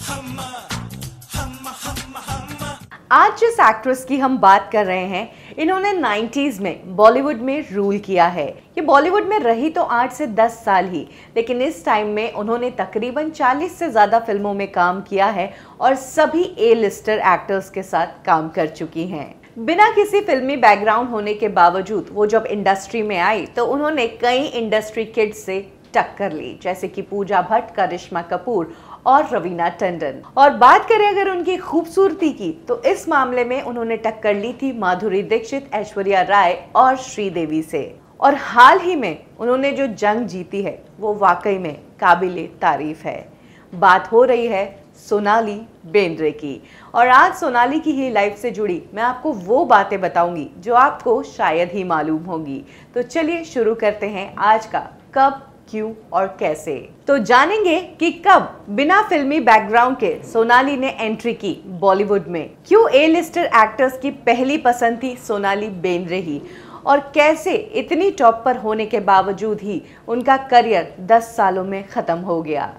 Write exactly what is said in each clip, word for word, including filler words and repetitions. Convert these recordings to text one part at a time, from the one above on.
आज जिस एक्ट्रेस की हम बात कर रहे हैं, इन्होंने नाइंटीज़ में बॉलीवुड में रूल किया है। ये बॉलीवुड में रही तो आठ से दस साल ही, लेकिन इस टाइम में उन्होंने तकरीबन चालीस से ज़्यादा फिल्मों में काम किया है और सभी ए लिस्टर एक्टर्स के साथ काम कर चुकी हैं। बिना किसी फिल्मी बैकग्राउंड होने के बावजूद वो जब इंडस्ट्री में आई तो उन्होंने कई इंडस्ट्री किड्स से टक्कर ली, जैसे कि पूजा भट्ट, करिश्मा कपूर और रवीना टंडन। और बात करें अगर उनकी खूबसूरती की, तो इस मामले में उन्होंने टक्कर ली थी माधुरी दीक्षित, ऐश्वर्या राय और श्रीदेवी से। और हाल ही में उन्होंने जो जंग जीती है वो वाकई में काबिले तारीफ है। बात हो रही है सोनाली बेंद्रे की। और आज सोनाली की ही लाइफ से जुड़ी मैं आपको वो बातें बताऊंगी जो आपको शायद ही मालूम होगी। तो चलिए शुरू करते हैं आज का कब, क्यों और कैसे। तो जानेंगे कि कब बिना फिल्मी बैकग्राउंड के सोनाली ने एंट्री की बॉलीवुड में, क्यों ए लिस्टर एक्टर्स की पहली पसंद थी सोनाली बेंद्रे ही, और कैसे इतनी टॉप पर होने के बावजूद ही उनका करियर दस सालों में खत्म हो गया।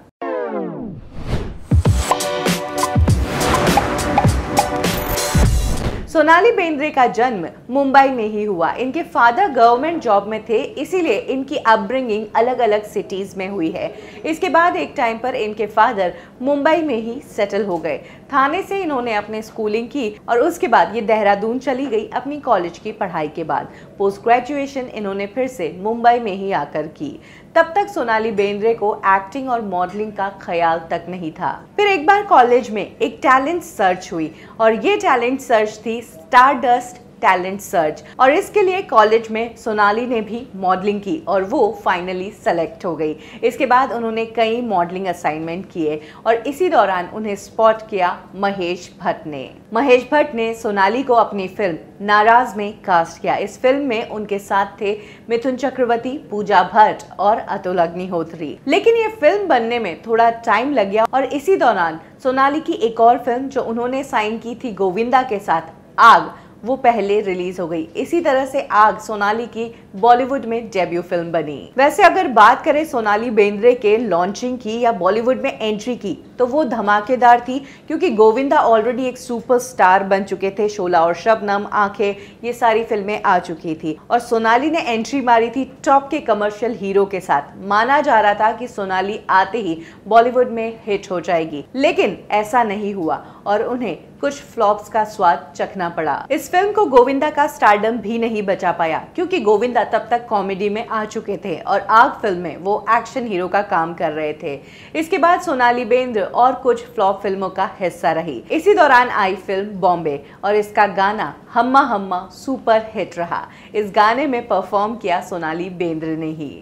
सोनाली बेंद्रे का जन्म मुंबई में ही हुआ। इनके फादर गवर्नमेंट जॉब में थे, इसीलिए इनकी अपब्रिंगिंग अलग अलग सिटीज़ में हुई है। इसके बाद एक टाइम पर इनके फादर मुंबई में ही सेटल हो गए। थाने से इन्होंने अपने स्कूलिंग की और उसके बाद ये देहरादून चली गई अपनी कॉलेज की पढ़ाई के बाद। पोस्ट ग्रेजुएशन इन्होंने फिर से मुंबई में ही आकर की। तब तक सोनाली बेंद्रे को एक्टिंग और मॉडलिंग का ख्याल तक नहीं था। फिर एक बार कॉलेज में एक टैलेंट सर्च हुई और ये टैलेंट सर्च थी स्टारडस्ट टैलेंट सर्च, और इसके लिए कॉलेज में सोनाली ने भी मॉडलिंग की और वो फाइनली सेलेक्ट हो गई। इसके बाद उन्होंने कई मॉडलिंग असाइनमेंट किए और इसी दौरान उन्हें स्पॉट किया महेश भट्ट ने। महेश भट्ट ने सोनाली को अपनी फिल्म नाराज में कास्ट किया। इस फिल्म में उनके साथ थे मिथुन चक्रवर्ती, पूजा भट्ट और अतुल अग्निहोत्री। लेकिन ये फिल्म बनने में थोड़ा टाइम लग गया और इसी दौरान सोनाली की एक और फिल्म जो उन्होंने साइन की थी गोविंदा के साथ, आग, वो पहले रिलीज हो गई। इसी तरह से आग सोनाली की बॉलीवुड में डेब्यू फिल्म बनी। वैसे अगर बात करें सोनाली बेंद्रे के लॉन्चिंग की या बॉलीवुड में एंट्री की, तो वो धमाकेदार थी, क्योंकि गोविंदा ऑलरेडी एक सुपरस्टार बन चुके थे। शोला और शबनम, आंखें, ये सारी फिल्में आ चुकी थी और सोनाली ने एंट्री मारी थी टॉप के कमर्शियल हीरो के साथ। माना जा रहा था कि सोनाली आते ही बॉलीवुड में हिट हो जाएगी, लेकिन ऐसा नहीं हुआ और उन्हें कुछ फ्लॉप्स का स्वाद चखना पड़ा। इस फिल्म को गोविंदा का स्टारडम भी नहीं बचा पाया, क्योंकि गोविंदा तब तक कॉमेडी में आ चुके थे और आग फिल्म में वो एक्शन हीरो का काम कर रहे थे। इसके बाद सोनाली बेंद्रे और कुछ फ्लॉप फिल्मों का हिस्सा रही। इसी दौरान आई फिल्म बॉम्बे और इसका गाना हम्मा हम्मा सुपर हिट रहा। इस गाने में परफॉर्म किया सोनाली बेंद्रे ने ही।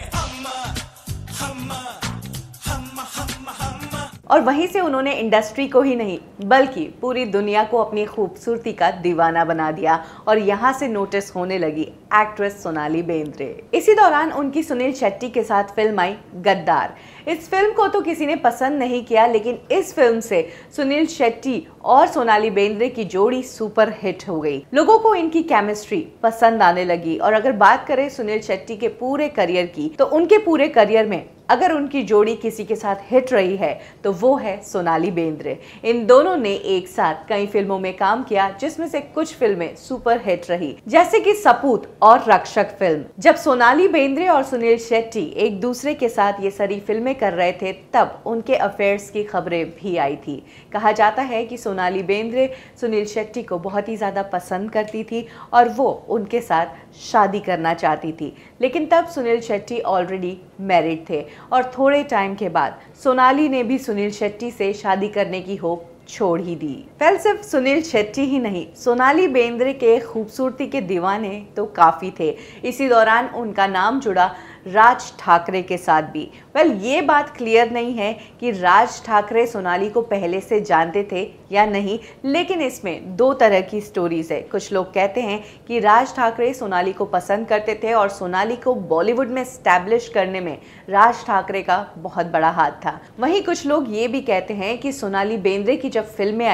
और वहीं से उन्होंने इंडस्ट्री को ही नहीं बल्कि पूरी दुनिया को अपनी खूबसूरती का दीवाना बना दिया और यहाँ से नोटिस होने लगी एक्ट्रेस सोनाली बेंद्रे। इसी दौरान उनकी सुनील शेट्टी के साथ फिल्म आई गद्दार। इस फिल्म को तो किसी ने पसंद नहीं किया, लेकिन इस फिल्म से सुनील शेट्टी और सोनाली बेंद्रे की जोड़ी सुपर हिट हो गई। लोगों को इनकी केमिस्ट्री पसंद आने लगी। और अगर बात करें सुनील शेट्टी के पूरे करियर की, तो उनके पूरे करियर में अगर उनकी जोड़ी किसी के साथ हिट रही है तो वो है सोनाली बेंद्रे। इन दोनों ने एक साथ कई फिल्मों में काम किया, जिसमें से कुछ फिल्में सुपर हिट रही, जैसे कि सपूत और रक्षक फिल्म। जब सोनाली बेंद्रे और सुनील शेट्टी एक दूसरे के साथ ये सारी फिल्में कर रहे थे, तब उनके अफेयर्स की खबरें भी आई थी। कहा जाता है कि सोनाली बेंद्रे सुनील शेट्टी को बहुत ही ज्यादा पसंद करती थी और वो उनके साथ शादी करना चाहती थी, लेकिन तब सुनील शेट्टी ऑलरेडी मैरिड थे और थोड़े टाइम के बाद सोनाली ने भी सुनील शेट्टी से शादी करने की होप छोड़ ही दी। फिर सिर्फ सुनील शेट्टी ही नहीं, सोनाली बेंद्रे के खूबसूरती के दीवाने तो काफी थे। इसी दौरान उनका नाम जुड़ा राज ठाकरे के साथ भी। वेल ये बात क्लियर नहीं है कि राज ठाकरे सोनाली को पहले से जानते थे या नहीं, लेकिन इसमें दो तरह की स्टोरीज है। कुछ लोग कहते हैं कि राज ठाकरे सोनाली को पसंद करते थे और सोनाली को बॉलीवुड में स्टैब्लिश करने में राज ठाकरे का बहुत बड़ा हाथ था। वहीं कुछ लोग ये भी कहते हैं कि सोनाली बेंद्रे की जब फिल्में आई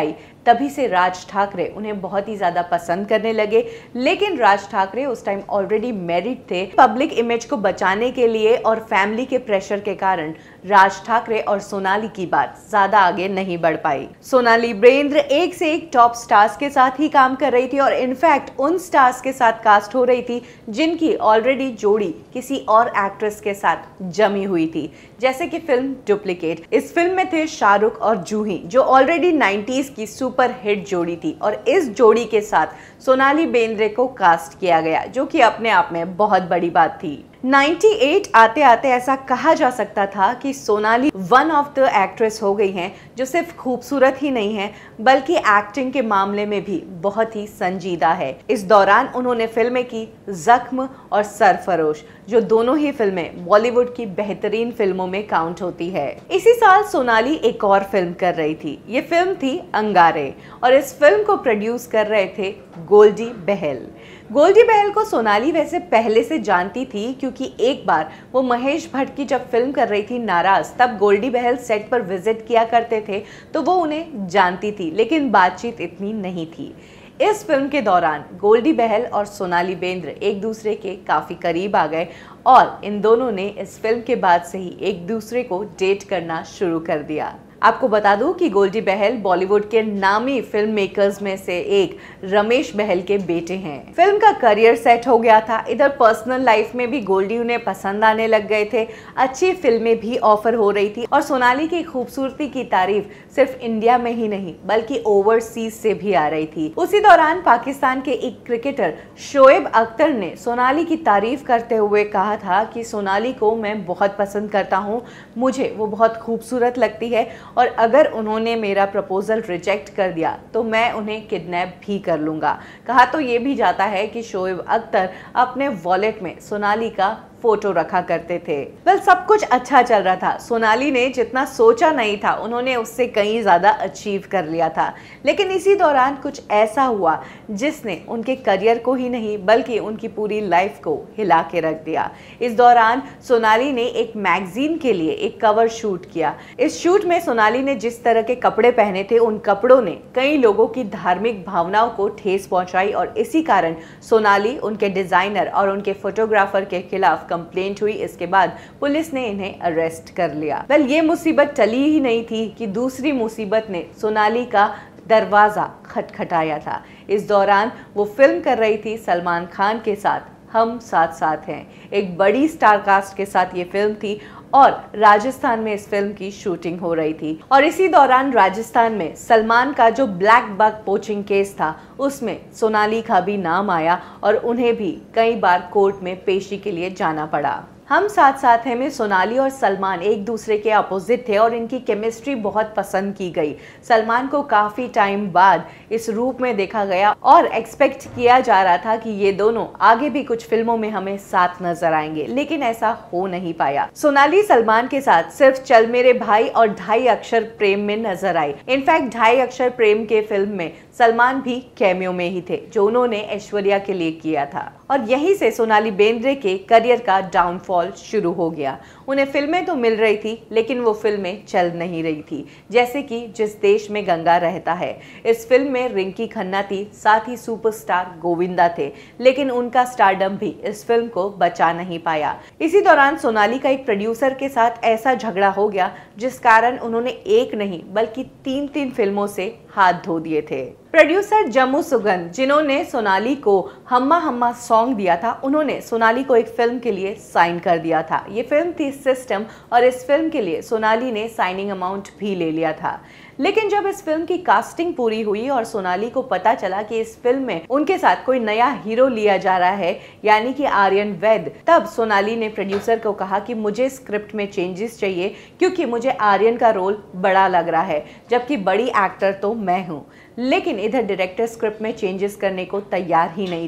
तभी से राज ठाकरे उन्हें बहुत ही ज़्यादा पसंद करने लगे। लेकिन राज ठाकरे उस टाइम ऑलरेडी मैरिड थे। पब्लिक इमेज को बचाने के लिए और फैमिली के प्रेशर के कारण राज ठाकरे और सोनाली की बात ज़्यादा आगे नहीं बढ़ पाई। सोनाली बेंद्रे एक से एक टॉप स्टार्स के साथ ही काम कर रही थी और इनफैक्ट उन स्टार्स के साथ कास्ट हो रही थी जिनकी ऑलरेडी जोड़ी किसी और एक्ट्रेस के साथ जमी हुई थी, जैसे कि फिल्म डुप्लीकेट। इस फिल्म में थे शाहरुख और जूही, जो ऑलरेडी नाइंटीज़ की सुपर हिट जोड़ी थी और इस जोड़ी के साथ सोनाली बेंद्रे को कास्ट किया गया, जो कि अपने आप में बहुत बड़ी बात थी। अट्ठानवे आते आते ऐसा कहा जा सकता था कि Sonali one of the actress हो गई हैं जो सिर्फ खूबसूरत ही नहीं है बल्कि एक्टिंग के मामले में भी बहुत ही संजीदा है। इस दौरान उन्होंने फिल्में की जख्म और सरफरोश, जो दोनों ही फिल्में बॉलीवुड की बेहतरीन फिल्मों में काउंट होती है। इसी साल सोनाली एक और फिल्म कर रही थी। ये फिल्म थी अंगारे और इस फिल्म को प्रोड्यूस कर रहे थे गोल्डी बहल। गोल्डी बहल को सोनाली वैसे पहले से जानती थी, क्योंकि एक बार वो महेश भट्ट की जब फिल्म कर रही थी नाराज, तब गोल्डी बहल सेट पर विजिट किया करते थे तो वो उन्हें जानती थी, लेकिन बातचीत इतनी नहीं थी। इस फिल्म के दौरान गोल्डी बहल और सोनाली बेंद्रे एक दूसरे के काफ़ी करीब आ गए और इन दोनों ने इस फिल्म के बाद से ही एक दूसरे को डेट करना शुरू कर दिया। आपको बता दूं कि गोल्डी बहल बॉलीवुड के नामी फिल्म मेकर्स में से एक रमेश बहल के बेटे हैं। फिल्म का करियर सेट हो गया था, इधर पर्सनल लाइफ में भी गोल्डी उन्हें पसंद आने लग गए थे, अच्छी फिल्में भी ऑफर हो रही थी और सोनाली की खूबसूरती की तारीफ सिर्फ इंडिया में ही नहीं बल्कि ओवरसीज से भी आ रही थी। उसी दौरान पाकिस्तान के एक क्रिकेटर शोएब अख्तर ने सोनाली की तारीफ करते हुए कहा था कि सोनाली को मैं बहुत पसंद करता हूँ, मुझे वो बहुत खूबसूरत लगती है और अगर उन्होंने मेरा प्रपोजल रिजेक्ट कर दिया तो मैं उन्हें किडनैप भी कर लूँगा। कहा तो ये भी जाता है कि शोएब अख्तर अपने वॉलेट में सोनाली का फोटो रखा करते थे। वेल, सब कुछ अच्छा चल रहा था। सोनाली ने जितना सोचा नहीं था उन्होंने उससे कहीं ज़्यादा अचीव कर लिया था, लेकिन इसी दौरान कुछ ऐसा हुआ जिसने उनके करियर को ही नहीं बल्कि उनकी पूरी लाइफ को हिला के रख दिया। इस दौरान सोनाली ने एक मैगजीन के लिए एक कवर शूट किया। इस शूट में सोनाली ने जिस तरह के कपड़े पहने थे उन कपड़ों ने कई लोगों की धार्मिक भावनाओं को ठेस पहुंचाई और इसी कारण सोनाली, उनके डिजाइनर और उनके फोटोग्राफर के खिलाफ कंप्लेंट हुई। इसके बाद पुलिस ने इन्हें अरेस्ट कर लिया। वेल, ये मुसीबत टली ही नहीं थी कि दूसरी मुसीबत ने सोनाली का दरवाजा खटखटाया था। इस दौरान वो फिल्म कर रही थी सलमान खान के साथ हम साथ साथ हैं। एक बड़ी स्टार कास्ट के साथ ये फिल्म थी और राजस्थान में इस फिल्म की शूटिंग हो रही थी और इसी दौरान राजस्थान में सलमान का जो ब्लैक बग पोचिंग केस था उसमें सोनाली का भी नाम आया और उन्हें भी कई बार कोर्ट में पेशी के लिए जाना पड़ा। हम साथ साथ हैं में सोनाली और सलमान एक दूसरे के अपोजिट थे और इनकी केमिस्ट्री बहुत पसंद की गई। सलमान को काफ़ी टाइम बाद इस रूप में देखा गया और एक्सपेक्ट किया जा रहा था कि ये दोनों आगे भी कुछ फिल्मों में हमें साथ नजर आएंगे, लेकिन ऐसा हो नहीं पाया। सोनाली सलमान के साथ सिर्फ चल मेरे भाई और ढाई अक्षर प्रेम में नजर आई। इनफैक्ट ढाई अक्षर प्रेम के फिल्म में सलमान भी कैमियो में ही थे, जो उन्होंने ऐश्वर्या के लिए किया था और यहीं से सोनाली बेंद्रे के करियर का डाउनफॉल शुरू हो गया। उन्हें फिल्में तो मिल रही थी लेकिन वो फिल्में चल नहीं रही थी, जैसे कि जिस देश में गंगा रहता है। इस फिल्म में रिंकी खन्ना थी, साथ ही सुपरस्टार गोविंदा थे, लेकिन उनका स्टारडम भी इस फिल्म को बचा नहीं पाया। इसी दौरान सोनाली का एक प्रोड्यूसर के साथ ऐसा झगड़ा हो गया जिस कारण उन्होंने एक नहीं बल्कि तीन तीन फिल्मों से हाथ धो दिए थे। प्रोड्यूसर जम्मू सुगंध, जिन्होंने सोनाली को हम्मा हम्मा सॉन्ग दिया था, उन्होंने सोनाली को एक फिल्म के लिए साइन कर दिया था। ये फिल्म थी सिस्टम और इस फिल्म के लिए सोनाली ने साइनिंग अमाउंट भी ले लिया था। लेकिन जब इस फिल्म की कास्टिंग पूरी हुई और सोनाली को पता चला कि इस फिल्म में उनके साथ कोई नया हीरो लिया जा रहा है, यानी कि आर्यन वैद, तब सोनाली ने प्रोड्यूसर को कहा कि मुझे स्क्रिप्ट में चेंजेस चाहिए क्योंकि मुझे आर्यन का रोल बड़ा लग रहा है, जबकि बड़ी एक्टर तो मैं हूँ। लेकिन इधर डायरेक्टर स्क्रिप्ट में चेंजेस करने को तैयार ही नहीं था।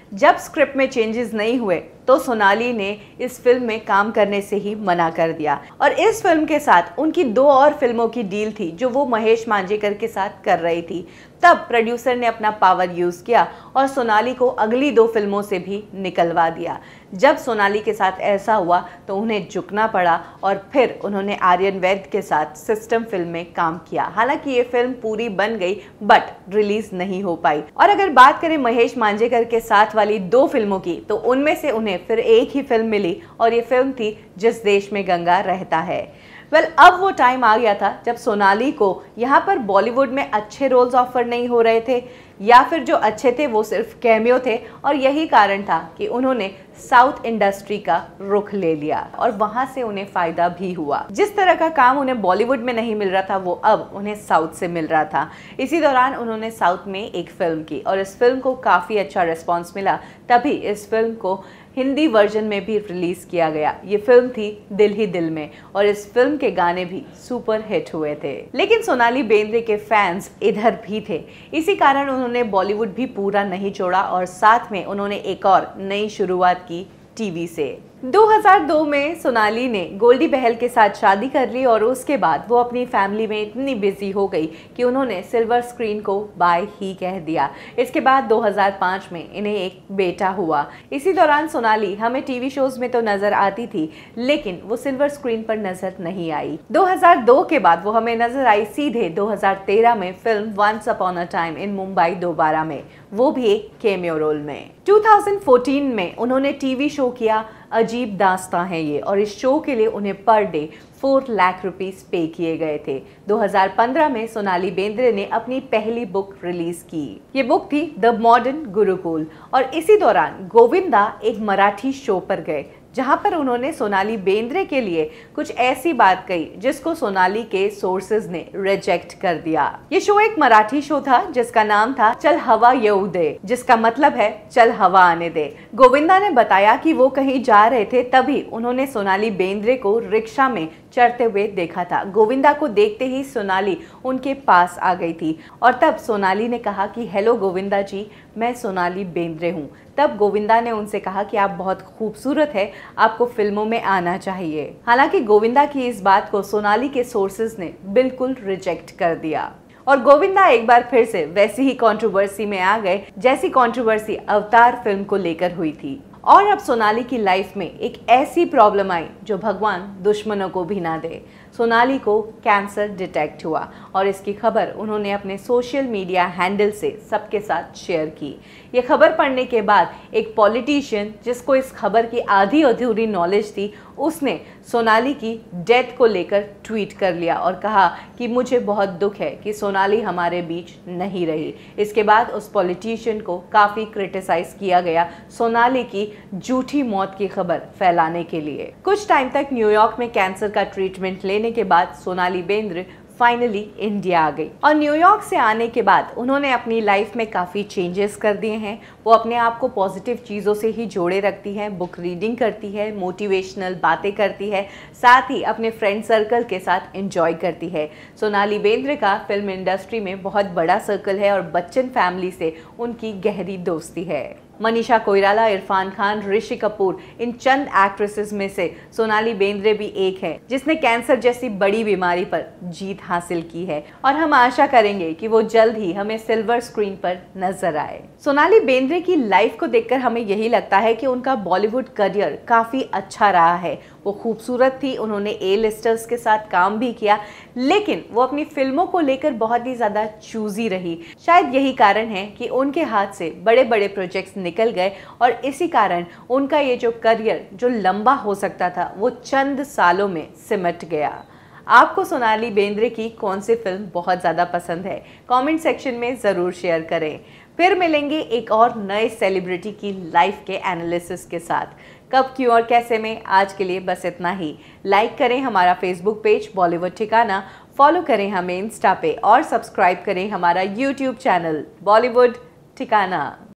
जब स्क्रिप्ट में चेंजेस नहीं हुए तो सोनाली ने इस फिल्म में काम करने से ही मना कर दिया और इस फिल्म के साथ उनकी दो और फिल्मों की डील थी जो वो महेश मांजरेकर के साथ कर रही थी। तब प्रोड्यूसर ने अपना पावर यूज़ किया और सोनाली को अगली दो फिल्मों से भी निकलवा दिया। जब सोनाली के साथ ऐसा हुआ तो उन्हें झुकना पड़ा और फिर उन्होंने आर्यन वैद के साथ सिस्टम फिल्म में काम किया। हालांकि ये फिल्म पूरी बन गई बट रिलीज नहीं हो पाई। और अगर बात करें महेश मांजरेकर के साथ वाली दो फिल्मों की तो उनमें से उन्हें फिर एक ही फिल्म मिली और ये फिल्म थी जिस देश में गंगा रहता है। वेल well, अब वो टाइम आ गया था जब सोनाली को यहाँ पर बॉलीवुड में अच्छे रोल्स ऑफर नहीं हो रहे थे या फिर जो अच्छे थे वो सिर्फ कैमियो थे और यही कारण था कि उन्होंने साउथ इंडस्ट्री का रुख ले लिया और वहाँ से उन्हें फ़ायदा भी हुआ। जिस तरह का काम उन्हें बॉलीवुड में नहीं मिल रहा था वो अब उन्हें साउथ से मिल रहा था। इसी दौरान उन्होंने साउथ में एक फ़िल्म की और इस फिल्म को काफ़ी अच्छा रिस्पॉन्स मिला, तभी इस फिल्म को हिंदी वर्जन में भी रिलीज़ किया गया। ये फिल्म थी दिल ही दिल में और इस फिल्म के गाने भी सुपर हिट हुए थे। लेकिन सोनाली बेंद्रे के फैंस इधर भी थे, इसी कारण उन्होंने बॉलीवुड भी पूरा नहीं छोड़ा और साथ में उन्होंने एक और नई शुरुआत की टीवी से। दो हज़ार दो में सोनाली ने गोल्डी बहल के साथ शादी कर ली और उसके बाद वो अपनी फैमिली में इतनी बिजी हो गई कि उन्होंने सिल्वर स्क्रीन को बाय ही कह दिया। इसके बाद दो हज़ार पाँच में इन्हें एक बेटा हुआ। इसी दौरान सोनाली हमें टीवी शोज में तो नजर आती थी लेकिन वो सिल्वर स्क्रीन पर नजर नहीं आई। दो हज़ार दो के बाद वो हमें नजर आई सीधे दो हज़ार तेरह में film once upon a time in Mumbai दोबारा में, वो भी एक कैमियो रोल में। दो हज़ार चौदह में उन्होंने टीवी शो किया अजीब दास्तां है ये और इस शो के लिए उन्हें per day four lakh rupees पे किए गए थे। दो हज़ार पंद्रह में सोनाली बेंद्रे ने अपनी पहली बुक रिलीज की। ये बुक थी द मॉडर्न गुरुकुल और इसी दौरान गोविंदा एक मराठी शो पर गए जहां पर उन्होंने सोनाली बेंद्रे के लिए कुछ ऐसी बात कही जिसको सोनाली के सोर्सेज ने रिजेक्ट कर दिया। ये शो एक मराठी शो था जिसका नाम था चल हवा येऊ दे, जिसका मतलब है चल हवा आने दे। गोविंदा ने बताया कि वो कहीं जा रहे थे तभी उन्होंने सोनाली बेंद्रे को रिक्शा में चढ़ते हुए देखा था। गोविंदा को देखते ही सोनाली उनके पास आ गई थी और तब सोनाली ने कहा कि हेलो गोविंदा जी, मैं सोनाली बेंद्रे हूँ। तब गोविंदा ने उनसे कहा कि आप बहुत खूबसूरत है, आपको फिल्मों में आना चाहिए। हालांकि गोविंदा की इस बात को सोनाली के सोर्सेज ने बिल्कुल रिजेक्ट कर दिया और गोविंदा एक बार फिर से वैसी ही कंट्रोवर्सी में आ गए जैसी कंट्रोवर्सी अवतार फिल्म को लेकर हुई थी। और अब सोनाली की लाइफ में एक ऐसी प्रॉब्लम आई जो भगवान दुश्मनों को भी ना दे। सोनाली को कैंसर डिटेक्ट हुआ और इसकी खबर उन्होंने अपने सोशल मीडिया हैंडल से सबके साथ शेयर की। ये खबर पढ़ने के बाद एक पॉलिटिशियन जिसको इस खबर की आधी अधूरी नॉलेज थी उसने सोनाली की डेथ को लेकर ट्वीट कर लिया और कहा कि मुझे बहुत दुख है कि सोनाली हमारे बीच नहीं रही। इसके बाद उस पॉलिटिशियन को काफ़ी क्रिटिसाइज किया गया सोनाली की झूठी मौत की खबर फैलाने के लिए। कुछ टाइम तक न्यूयॉर्क में कैंसर का ट्रीटमेंट लेने के बाद सोनाली बेंद्रे फाइनली इंडिया आ गई और न्यूयॉर्क से आने के बाद उन्होंने अपनी लाइफ में काफ़ी चेंजेस कर दिए हैं। वो अपने आप को पॉजिटिव चीज़ों से ही जोड़े रखती है, बुक रीडिंग करती है, मोटिवेशनल बातें करती है, साथ ही अपने फ्रेंड सर्कल के साथ एंजॉय करती है। सोनाली बेंद्रे का फिल्म इंडस्ट्री में बहुत बड़ा सर्कल है और बच्चन फैमिली से उनकी गहरी दोस्ती है। मनीषा कोइराला, इरफान खान, ऋषि कपूर, इन चंद एक्ट्रेसेस में से सोनाली बेंद्रे भी एक है जिसने कैंसर जैसी बड़ी बीमारी पर जीत हासिल की है और हम आशा करेंगे कि वो जल्द ही हमें सिल्वर स्क्रीन पर नजर आए। सोनाली बेंद्रे की लाइफ को देखकर हमें यही लगता है कि उनका बॉलीवुड करियर काफ़ी अच्छा रहा है। वो खूबसूरत थी, उन्होंने ए लिस्टर्स के साथ काम भी किया, लेकिन वो अपनी फिल्मों को लेकर बहुत ही ज़्यादा चूजी रही। शायद यही कारण है कि उनके हाथ से बड़े बड़े प्रोजेक्ट्स निकल गए और इसी कारण उनका ये जो करियर जो लंबा हो सकता था वो चंद सालों में सिमट गया। आपको सोनाली बेंद्रे की कौन सी फिल्म बहुत ज़्यादा पसंद है? कमेंट सेक्शन में ज़रूर शेयर करें। फिर मिलेंगे एक और नए सेलिब्रिटी की लाइफ के एनालिसिस के साथ। कब, क्यों और कैसे में आज के लिए बस इतना ही। लाइक करें हमारा फेसबुक पेज बॉलीवुड ठिकाना, फॉलो करें हमें इंस्टा पे और सब्सक्राइब करें हमारा यूट्यूब चैनल बॉलीवुड ठिकाना।